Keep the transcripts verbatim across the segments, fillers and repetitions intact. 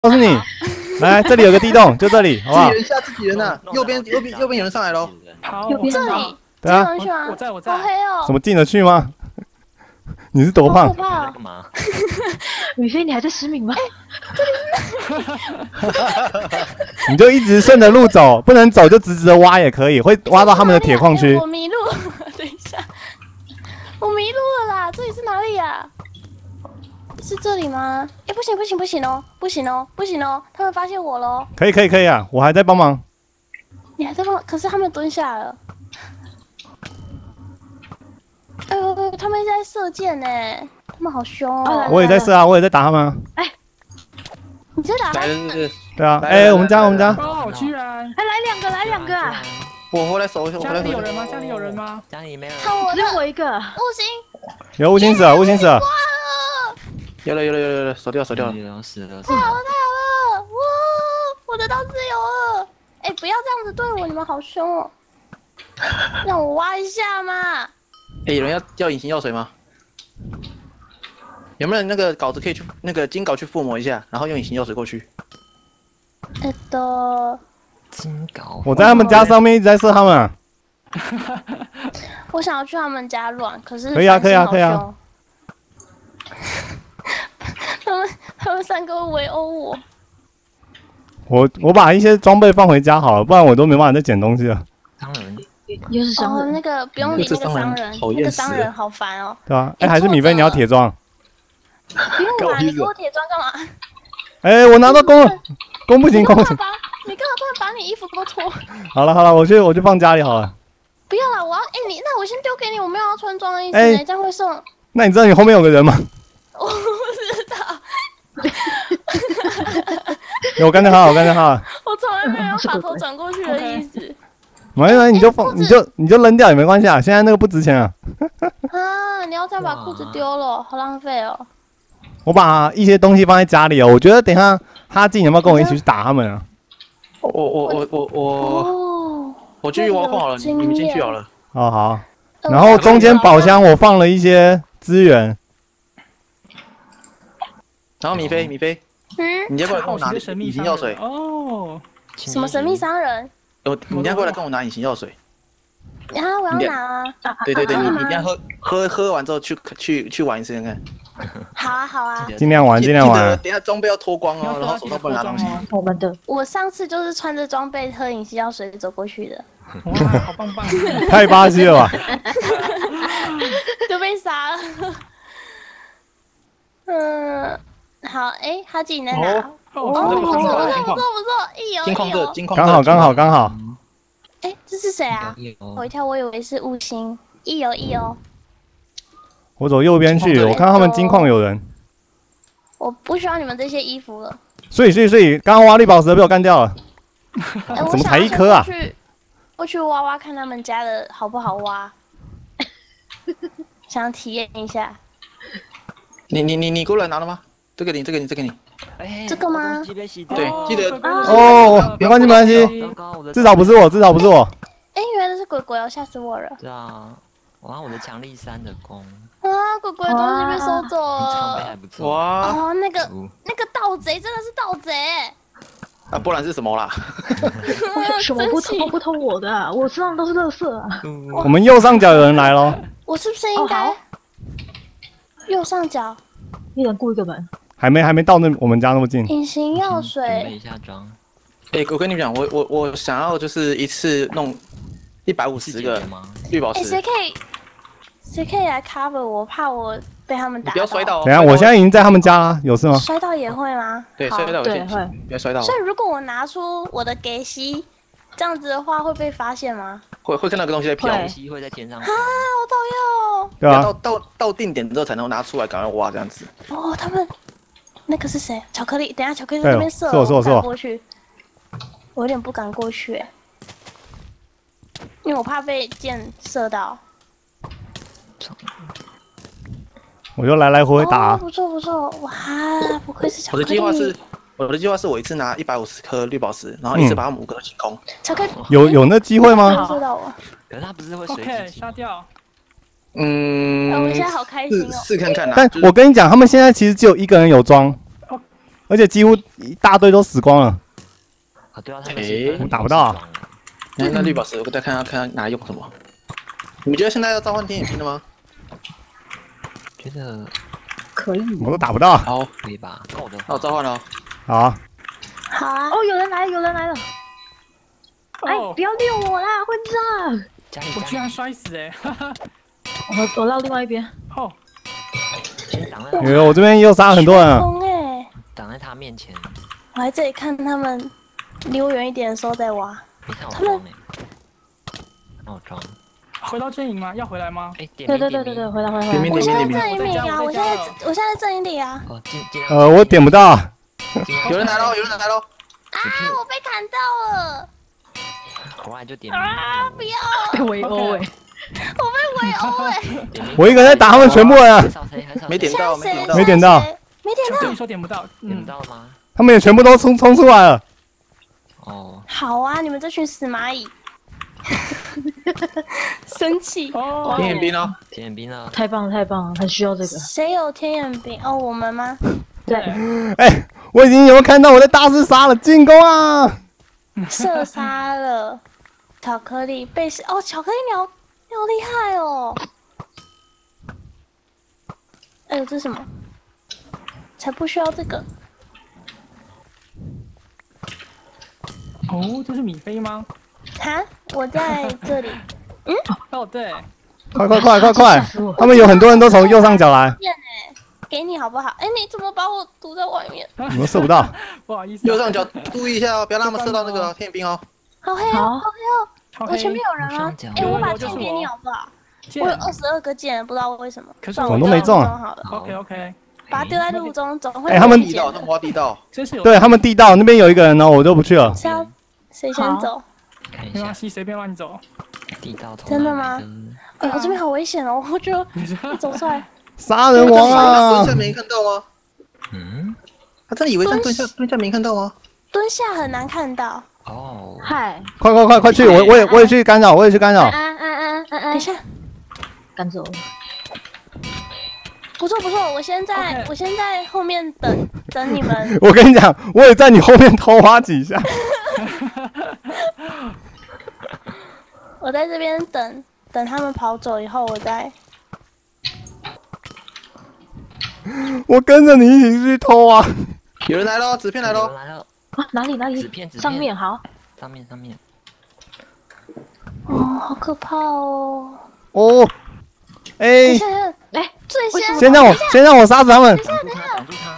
告诉你，来这里有个地洞，就这里，好不好？ 自己人下自己人呐，右边右边右边有人上来喽。 好， 右边这里， 对啊， 我在我在。 好黑哦。 什么进得去吗？你是多胖？ 好可怕哦！ 干嘛？ 雨飞，你还在失明吗？ 你就一直顺着路走，不能走就直直的挖也可以，会挖到他们的铁矿区。 我迷路，等一下，我迷路了啦！这里是哪里呀？是这里吗？哎，不行不行不行哦，不行哦不行哦，他们发现我喽！ 可以可以可以啊，我还在帮忙。 你还在帮？可是他们蹲下了。哎呦，他们一直在射箭呢，他们好凶哦！ 我也在射啊，我也在打他们啊。 哎，你在打他们？ 对啊，哎，我们家我们家。 哦，居然！ 还来两个，来两个啊！ 我回来守一下，我回来守。 家里有人吗？家里有人吗？ 家里没有。 看我， 只有我一个。 悟星。 有悟星死了，悟星死了。 有了有了有了有了，守掉守掉了。 死了。 太好了太好了！哇，我得到自由了！哎，不要这样子对我，你们好凶哦！让我挖一下嘛。 哎，有人要要隐形药水吗？有没有人那个稿子可以去那个金稿去附魔一下，然后用隐形药水过去？ 哎的， 金稿。 我在他们家上面一直在射他们啊。 我想要去他们家乱，可是可以啊可以啊可以啊。 他们他们三个围殴我。 我我把一些装备放回家好了，不然我都没办法再捡东西了。 商人。 又是商人。哦，那个不用理那个商人，那个商人好烦哦。 对啊，哎，还是米菲你要铁装。 不用啦，你给我铁装干嘛？ 哎，我拿到弓了，弓不行，弓不行。 你干嘛突然把你衣服都脱？ 好了好了，我去我去放家里好了。 不要了，我要哎你，那我先丢给你，我没有要穿装的意思，哎，这样会送。 那你知道你后面有个人吗？ 我不知道。 有，我干掉他，我干掉他。 我从来没有把头转过去的意思。 没关系，你就放，你就你就扔掉也没关系啊，现在那个不值钱啊。 啊！你要再把裤子丢了，好浪费哦。 我把一些东西放在家里哦，我觉得等一下哈进有没有跟我一起去打他们啊？ 我我我我我我去挖矿好了，你们进去好了。 哦好。然后中间宝箱我放了一些资源。 然后米菲米菲，嗯，你要过来跟我拿隐形药水哦。 什么神秘商人？ 我你要过来跟我拿隐形药水。 啊，我要拿啊！ 对对对，你你要喝喝喝完之后去去去玩一次看看。 好啊好啊， 尽量玩尽量玩。 等下装备要脱光哦，然后手上不能拿东西。 我们的， 我上次就是穿着装备喝隐形药水走过去的。 哇，好棒棒！ 太巴西了吧！ 就被杀了。嗯，好，哎，哈吉你在哪？ 哦， 不错不错不错，一游金矿这金矿刚好刚好刚好。 哎，这是谁啊？我一跳，我以为是悟星。一游一游。 我走右边去，我看他们金矿有人。 我不需要你们这些衣服了。 所以所以所以，刚刚挖绿宝石被我干掉了。怎么才一颗啊？ 我去挖挖看他们家的好不好挖，想体验一下。 你你你你过来拿了吗？这个你这个你这个你。 这个吗？ 对，记得哦，没关系没关系，至少不是我，至少不是我。 哎，原来是鬼鬼哦，吓死我了。 对啊，我拿我的强力三的弓。 啊，鬼鬼的东西被收走了。 装备还不错。 哇！ 哦，那个那个盗贼真的是盗贼。 啊，不然是什么啦？ 什么不偷不偷我的？我身上都是垃圾啊！ 我们右上角有人来咯。 我是不是应该右上角？ 一人雇一个门。 还没还没到那我们家那么近。 隐形药水。 准备一下装。 哎，我跟你们讲，我我我想要就是一次弄一百五十个绿宝石。 哎，谁可以？谁可以来 cover 我？怕我被他们打。 不要摔倒。 等下，我现在已经在他们家了，有事吗？ 摔到也会吗？ 对，摔到对会， 不要摔到。 所以如果我拿出我的给息，这样子的话会被发现吗？ 会会看到个东西在飘， 东西会在天上啊，好讨厌哦！ 对啊， 到到到定点之后才能拿出来，赶快挖这样子。 哦，他们那个是谁？巧克力，等下巧克力在那边射， 是我是我是我过去，我有点不敢过去，因为我怕被箭射到。 我就来来回回打。 哦，不错不错，哇，不愧是巧克力。 我的计划是，我的计划是我一次拿一百五十颗绿宝石，然后一次把他们五个都清空。 巧克力有有那机会吗？ 射到我。 可是他不是会随机杀掉。 嗯， 我现在好开心哦。 试看看啦。 但我跟你讲，他们现在其实只有一个人有装。 而且几乎一大堆都死光了。 啊，对啊，他们诶我打不到啊那那绿宝石，我再看看看看拿来用什么。你们觉得现在要召唤天眼兵了吗？ 觉得可以。 我都打不到。 好， 可以吧？够的那我话， 召唤了哦。 好啊， 好啊， 哦，有人来，有人来了！哎， 哦不要溜我啦，混账！ 家里我居然家里摔死哎！哈哈。 我我绕另外一边。 哦， 先挡在有有，我这边又杀了很多人啊。 风哎， 挡在他面前， 我在这里看他们离我远一点的时候再挖。 你看我装哎，让我装。 回到阵营吗？要回来吗？ 哎，点对名点名对对对对，回来回来回来。 点名我现在点名阵营里啊，我现在我现在阵营里啊。 哦，尽尽量。 呃，我点不到。 尽量有人来喽，有人来喽！ 啊！我被砍到了！ 回来就点名。 啊！不要！ 被围殴哎！ 我被围殴哎！ 点名我一个人在打他们全部人啊还，少谁？还少谁没点到，没点到。 没点到， 没点到。 跟你说点不到， 点不嗯， 到了吗？ 他们也全部都冲冲出来了。 哦， 好啊，你们这群死蚂蚁！生气。 哦， 天眼兵哦， 天眼兵呢？ 太棒了太棒了，很需要这个。 谁有天眼兵？哦，我们吗？ 对， 哎，我已经有看到我在大肆杀了，进攻啊！ 射杀了巧克力被哦，巧克力鸟，你好厉害哦！哎呦，这是什么？才不需要这个。 哦，这是米菲吗？ 哈，我在这里。 哦，对， 快快快快快吓死我！ 他们有很多人都从右上角来， 变哎，给你好不好？哎，你怎么把我堵在外面？ 你们射不到。 不好意思啊。 右上角注意一下哦，不要让他们射到那个天眼兵哦。 好黑哦， 好好黑哦！ 好黑我前面有人啊右上角！ 哎，我把有有就是剑给你我好不好？ 剑我有二十二个剑，不知道为什么。 可是算我都没中啊我好了， 好 OK OK， 把它丢在路中，总会哎他们地道，种花地道。 真是有。 对他们地道那边有一个人哦，我就不去了。 是要谁先走？ 看一下没关系，随便乱走。 地道从真的吗哪来的？ 哎，我这边好危险哦！我就一走出来， 杀人王啊蹲！下没看到吗？ 嗯， 他真的以为他蹲下蹲下没看到吗？ 蹲下很难看到。 哦， 嗨， 快快快快去！我我也我也去干扰，我也去干扰安。安安安安安， 等一下， 赶走了。 不错不错，我先在 OK 我先在后面等等你们。 我跟你讲，我也在你后面偷挖几下。 我在这边等等他们跑走以后，我再。 我跟着你一起去偷啊！ 有人来喽，纸片来喽。 来了， 啊，哪里哪里纸？片纸片上面好。 上面上面， 哦，好可怕哦！ 哦，哎等一，下， 哎， 最先先让我先让我杀死他们。 挡住他，挡住他。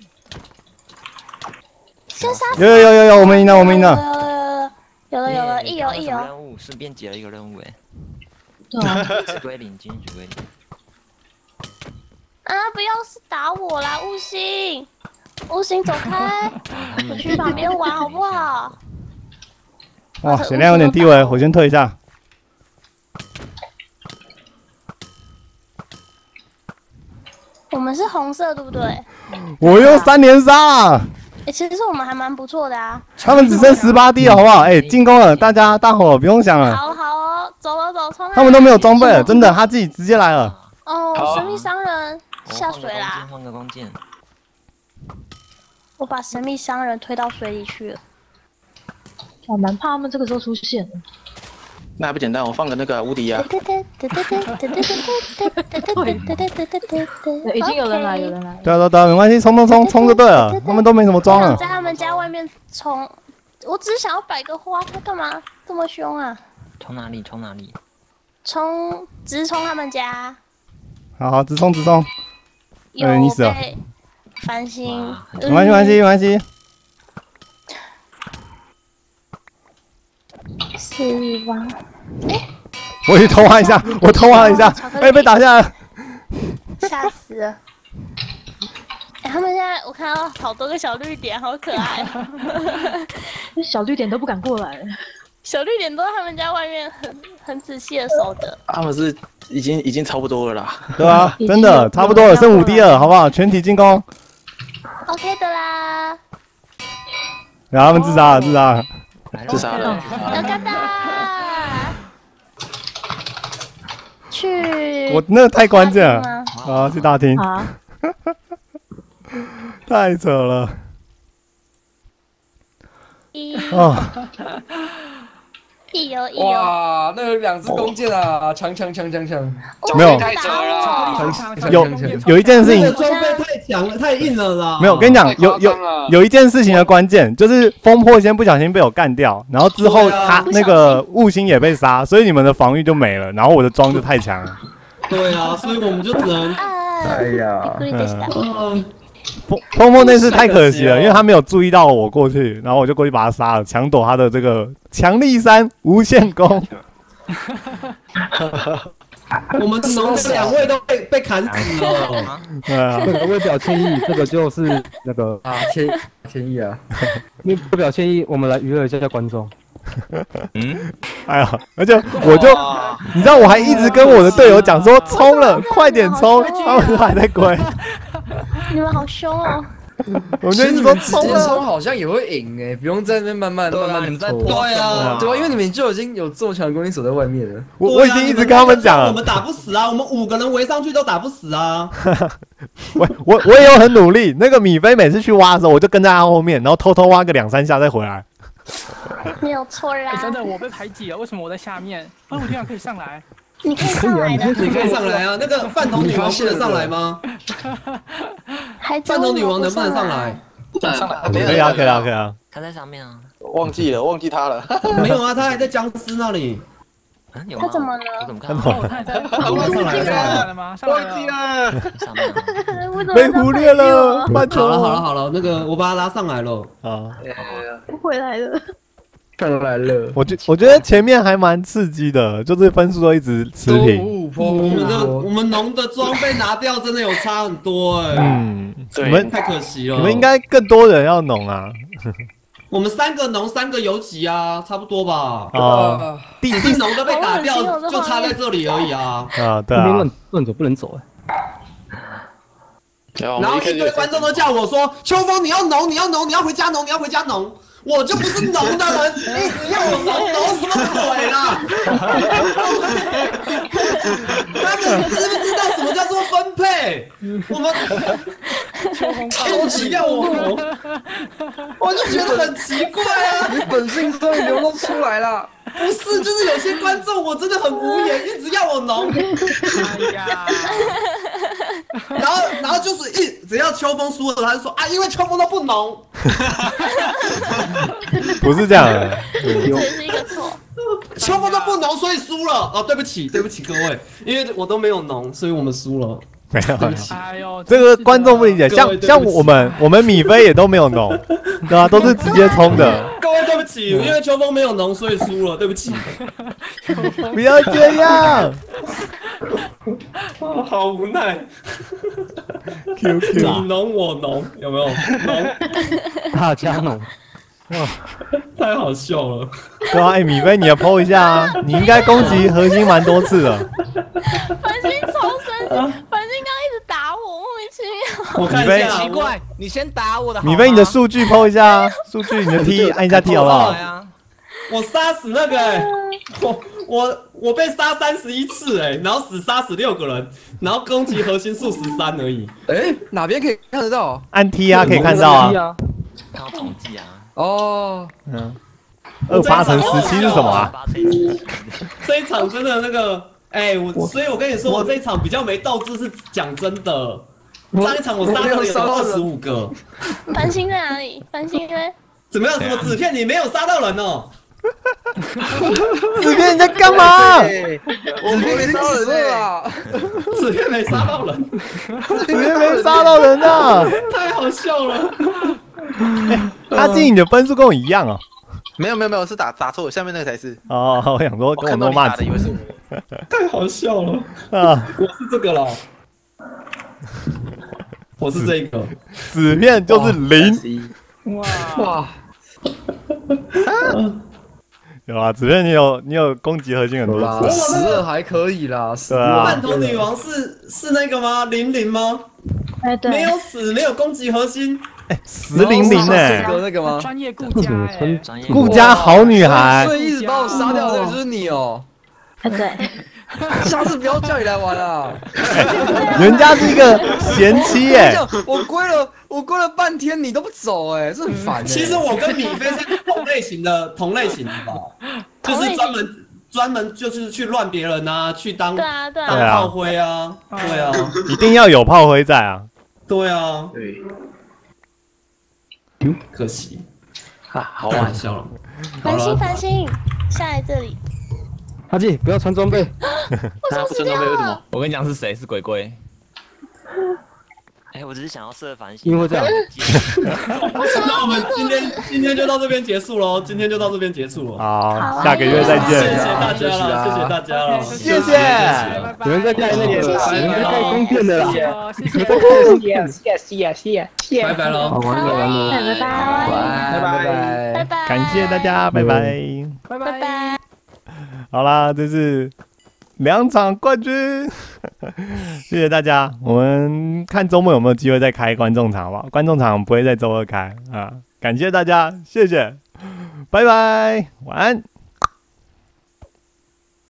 先杀死。 有有有有有，我们赢了，我们赢了。 有了有了， 耶一有一有。 任务顺便解了一个任务，哎， 对啊， 金龟领，金龟领。 啊！不要是打我啦，悟星，悟星走开，我去旁边玩好不好？ 哇，血量有点低微，我先退一下。 我们是红色，对不对？ 我又三连杀， 哎，其实我们还蛮不错的啊。 他们只剩十八滴了，好不好？哎，进攻了，大家大伙不用想了， 好好哦，走了走，冲！ 他们都没有装备了，真的，他自己直接来了。 哦， 好神秘商人我下换个弓箭， 水啦！ 换个弓箭。 我把神秘商人推到水里去了。 我蛮怕他们这个时候出现的。 那还不简单，我放个那个无敌啊。 对，已经有人来，有人来。 对啊对啊对啊，没关系，冲冲冲冲就对了，他们都没什么装了。 我想在他们家外面冲，我只是想要摆个花，他干嘛这么凶啊？ 冲哪里？冲哪里？ 冲，直冲他们家。 好好，直冲直冲， 有哎你死了被繁星哇， 没关系没关系没关系。 死亡。 我去偷挖一下，我偷挖了一下，哎，被打下来了。 吓死了！哎、他们现在我看到好多个小绿点，好可爱。 小绿点都不敢过来。 小绿点都在他们家外面很很仔细的守着。 他们是已经已经差不多了啦。 对啊，真的差不多了，剩五滴了，好不好？全体进攻。 OK 的啦， 然后他们自杀了，自杀了。 来了自杀了。 要干哒！去。 我那个太关键了吗？ 啊！去大厅， 啊， 太扯了。 哦， 一有一有， 哇，那有两只弓箭啊，强强强强强！ 没有太扯了啦， 有有一件事情这个装备太强了，太硬了啦。 没有，我跟你讲，有有有一件事情的关键就是风破先不小心被我干掉，然后之后他那个雾星也被杀，所以你们的防御就没了，然后我的装就太强了。 对啊，所以我们就只能。 哎呀， 嗯， 风风破那次太可惜了，因为他没有注意到我过去，然后我就过去把他杀了，抢躲他的这个强力三无限攻。 我们农的两位都被被砍死了。 对啊， 这个为表歉意，这个就是那个啊，歉歉意啊， 为表歉意，我们来娱乐一下观众。 嗯，哎呀，而且我就，你知道，我还一直跟我的队友讲说冲了，快点冲，他们还在跪。 你们好凶哦！ 我就一直说冲冲了， 好像也会赢哎，不用在那边慢慢慢慢在拖。 对啊， 对啊，因为你们就已经有这么强的攻击手在外面了。 我我已经一直跟他们讲了， 我们打不死啊，我们五个人围上去都打不死啊。 我我我也有很努力，那个米菲每次去挖的时候，我就跟在他后面，然后偷偷挖个两三下再回来。 没有错啦、 欸。真的，我被排挤了，为什么我在下面？啊，我竟然可以上来。 你可以上来的， 你可以上来啊！那个饭桶女王不能上来吗？饭桶女王能不能上来？ 上来， 可以啊，可以啊，可以啊。 他在上面啊。 忘记了，忘记他了。 没有啊，他还在僵尸那里。 啊，有他怎么了？ 我怎么看到？他还在。 上来了吗？ 忘记了。 上面。 被忽略了。 好了好了好了，那个我把他拉上来了。 啊。 回来了。 看来了， 我觉我觉得前面还蛮刺激的，就是分数都一直持平。 我们的我们农的装备拿掉，真的有差很多哎。 嗯，你们太可惜了。 你们应该更多人要农啊。 我们三个农，三个游击啊，差不多吧。 啊， 第第农的被打掉，就差在这里而已啊。 啊，对啊。 乱乱走不能走哎。 然后一堆观众都叫我说：“秋风，你要农，你要农，你要回家农，你要回家农。”我就不是农的人，一直要我农，农什么鬼啦？他们知不知道什么叫做分配？我们秋奇要我农，我就觉得很奇怪啊！ 你本性终于流露出来了。 不是，就是有些观众我真的很无言，一直要我农。 哎呀！ 然后，然后就是一只要秋风输了，他就说啊，因为秋风都不农。 不是这样的， 这是一个错。 秋风都不农，所以输了。哦，对不起，对不起各位，因为我都没有农，所以我们输了。 没有， 对不起。 哎呦， 这个观众不理解，像像我们我们米菲也都没有农，对啊，都是直接冲的。 各位对不起，因为秋风没有农，所以输了，对不起。 不要这样。 好无奈。 Q Q， 你农我农，有没有？农， 大家农， 哇，太好笑了。 对啊，哎，米菲，你也 P O 一下啊，你应该攻击核心蛮多次的。 繁星超生气，繁星刚一直打我，莫名其妙。 我看一下， 奇怪，你先打我的。 米菲，你的数据 P O 一下啊，数据你的 T 按一下 T 好不好？ 我杀死那个、欸，我我我被杀三十一次哎、欸，然后死杀死六个人，然后攻击核心数十三而已。 哎、欸，哪边可以看得到？ 按 T 啊，可以看到啊。 看到统计啊。 哦， 嗯，二八乘十七是什么啊？ 这一场真的那个，哎、欸，我所以，我跟你说，我这一场比较没斗志，是讲真的。上一场我杀掉有二十五个。 繁星在哪里？繁星在。 怎么样？什么纸片？你没有杀到人哦？ 纸片你在干嘛？ 我没杀人啊！ 纸片没杀到人， 纸片没杀到人啊！ 太好笑了。 欸、他进你的分数跟我一样哦。 没有没有没有，是打打错，下面那个才是。 哦，我想说跟我都骂的，以为是我。 太好笑了啊！ 我是这个啦，我是这个。 纸片就是零。 哇哇！ 有啊，纸片你有你有攻击核心很多次， 十二还可以啦。 对啊。 饭桶女王是是那个吗？零零吗？ 哎，对。 没有死，没有攻击核心。 哎，十零零哎， 有那个吗？ 专业顾家哎， 顾家好女孩。 所以一直把我杀掉的就是你哦。 哎，对。 下次不要叫你来玩了。 人家是一个贤妻耶。 我归了，我归了半天，你都不走哎，这很烦。 其实我跟米菲是同类型的，同类型的吧，就是专门专门就是去乱别人啊，去当对啊对啊当炮灰啊，对啊， 一定要有炮灰在啊。 对啊， 对， 嗯，可惜， 哈，好开玩玩笑了。 繁星繁星，下来这里。 阿纪不要穿装备。 他不穿装备为什么？ 我跟你讲是谁？是鬼鬼。 哎，我只是想要射繁星。 因为这样。 那我们今天今天就到这边结束喽，今天就到这边结束了。 好，下个月再见。 谢谢大家了，谢谢大家了， 谢谢。 你们在盖那个，你们在盖弓箭的啦。 谢谢，谢谢，谢谢，谢谢， 拜拜喽， 完了完了， 拜拜拜拜拜拜， 感谢大家，拜拜， 拜拜拜。 好啦，这是两场冠军，谢谢大家。我们看周末有没有机会再开观众场吧，观众场不会在周二开啊。感谢大家，谢谢，拜拜，晚安。